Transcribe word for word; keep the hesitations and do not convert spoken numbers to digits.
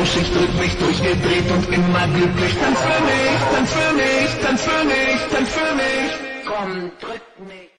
flauschig, drück mich durchgedreht und immer glücklich. Tanz für mich, tanz für mich, tanz für mich, tanz für mich. Komm, drück mich.